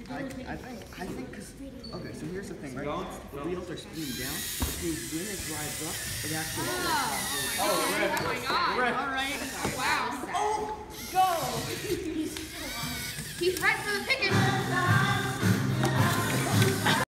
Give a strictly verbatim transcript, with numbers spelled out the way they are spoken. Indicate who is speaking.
Speaker 1: I, I think, I think, cause, okay, so here's the thing, right? The wheels are spinning down, because when it drives up, it actually...
Speaker 2: Oh, oh,
Speaker 1: All right.